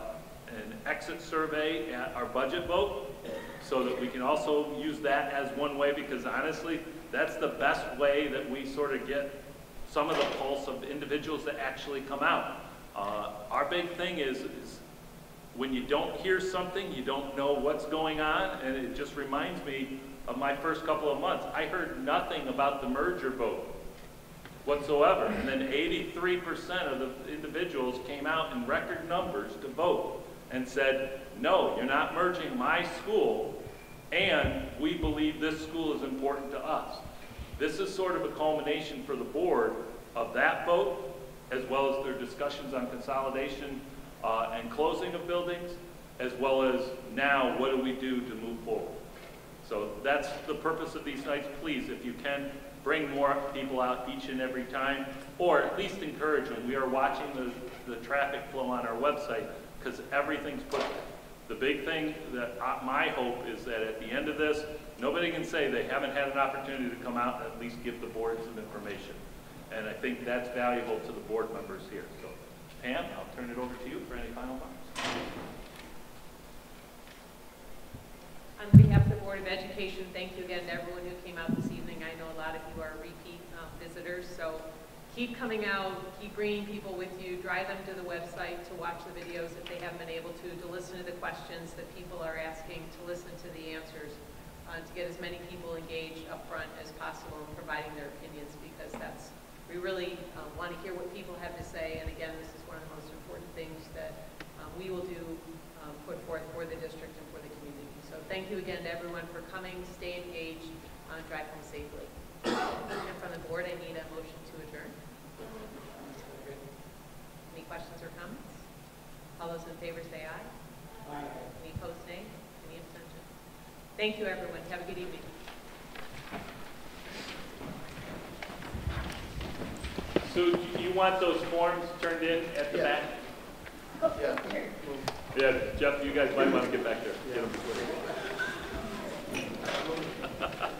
an exit survey at our budget vote so that we can also use that as one way, because honestly, that's the best way that we sort of get some of the pulse of individuals that actually come out. Our big thing is when you don't hear something, you don't know what's going on, and it just reminds me of my first couple of months. I heard nothing about the merger vote whatsoever, and then 83% of the individuals came out in record numbers to vote and said, no, you're not merging my school, and we believe this school is important to us. This is sort of a culmination for the board of that vote, as well as their discussions on consolidation and closing of buildings, as well as now what do we do to move forward. So that's the purpose of these nights. Please, if you can, bring more people out each and every time, or at least encourage them. We are watching the traffic flow on our website because everything's put there. The big thing that my hope is that at the end of this, nobody can say they haven't had an opportunity to come out and at least give the board some information. And I think that's valuable to the board members here. So, Pam, I'll turn it over to you for any final comments. On behalf of the Board of Education, thank you again to everyone who came out this evening. I know a lot of you are repeat visitors, so keep coming out, keep bringing people with you, drive them to the website to watch the videos if they haven't been able to listen to the questions that people are asking, to listen to the answers, to get as many people engaged up front as possible in providing their opinions, because we really want to hear what people have to say. And again, this is one of the most important things that we will do, put forth for the district and for the community. So thank you again to everyone for coming. Stay engaged, drive home safely. And from the board, I need a motion to adjourn. Any questions or comments? All those in favor say aye. Thank you, everyone. Have a good evening. Sue, do you want those forms turned in at the Yeah. back? Yeah. Yeah, Jeff, you guys might want to get back there. Get them.